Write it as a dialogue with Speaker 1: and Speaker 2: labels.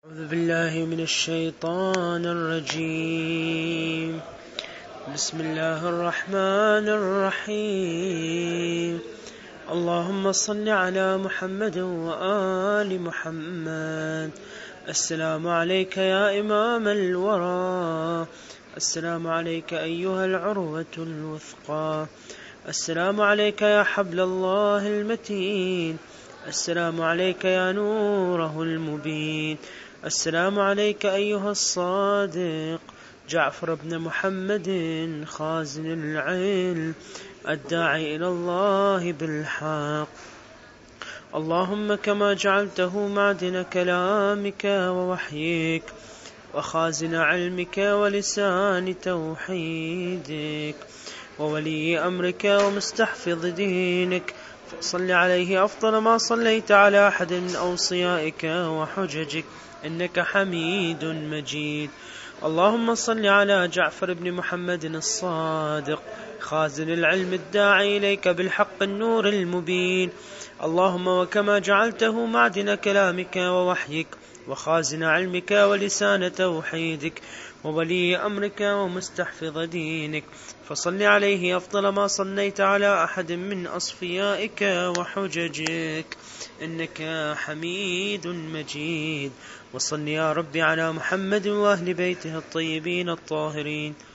Speaker 1: أعوذ بالله من الشيطان الرجيم. بسم الله الرحمن الرحيم. اللهم صل على محمد وآل محمد. السلام عليك يا إمام الورى، السلام عليك أيها العروة الوثقى، السلام عليك يا حبل الله المتين، السلام عليك يا نوره المبين، السلام عليك أيها الصادق جعفر بن محمد خازن العلم الداعي إلى الله بالحق. اللهم كما جعلته معدن كلامك ووحيك وخازن علمك ولسان توحيدك وولي أمرك ومستحفظ دينك، فصل عليه أفضل ما صليت على أحد من أوصيائك وحججك إنك حميد مجيد. اللهم صل على جعفر بن محمد الصادق خازن العلم الداعي إليك بالحق النور المبين. اللهم وكما جعلته معدن كلامك ووحيك وخازن علمك ولسان توحيدك وولي أمرك ومستحفظ دينك، فصل عليه أفضل ما صليت على أحد من أصفيائك وحججك إنك حميد مجيد. وصل يا رب على محمد وأهل بيته الطيبين الطاهرين